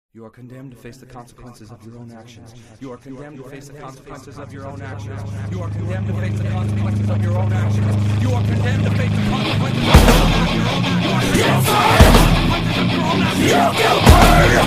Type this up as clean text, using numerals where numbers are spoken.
You are condemned to face the consequences of your own actions. You are condemned to face the consequences of your own actions. You are condemned to face the consequences of your own actions. You are condemned to face the consequences of your own actions. You are condemned to face the consequences of your own actions. You feel hurt.